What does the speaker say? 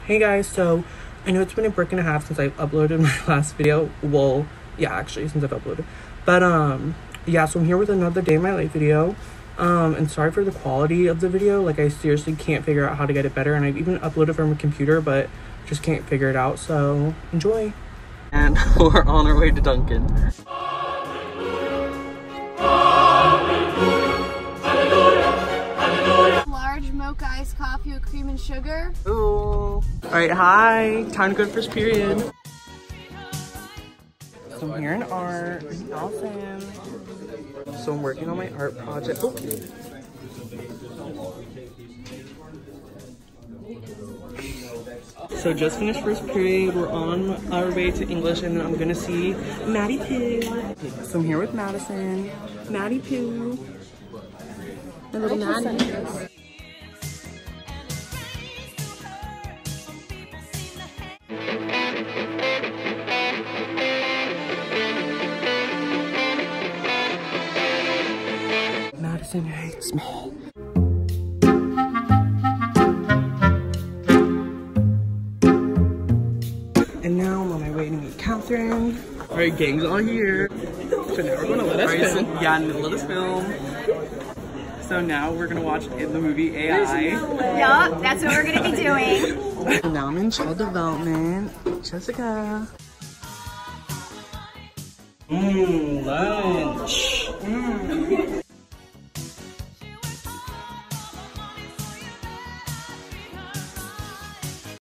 Hey guys, so I know it's been a brick and a half since I've uploaded my last video. Well, yeah, actually, since I've uploaded. But, yeah, so I'm here with another day in my life video. And sorry for the quality of the video. Like, I seriously can't figure out how to get it better. And I've even uploaded from a computer, but just can't figure it out. So, enjoy. And we're on our way to Dunkin'. Large mocha iced coffee with cream and sugar. Ooh. Alright, hi. Time to go to first period. So I'm here in art. Awesome. So I'm working on my art project. Oh. So just finished first period. We're on our way to English and then I'm gonna see Maddie Poo. So I'm here with Madison. Maddie Poo. My little Maddie. Madison hates me. And now I'm on my way to meet Catherine. Alright, gang's all here. So now we're gonna let us film. Yeah, let us film. So now we're gonna watch the movie AI. Yup, that's what we're gonna be doing. Now I'm in child development. Jessica. Lunch.